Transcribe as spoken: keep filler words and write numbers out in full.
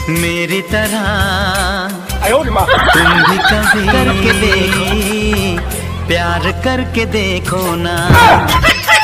मेरी तरह तुम भी कभी करके देखो, प्यार करके देखो ना।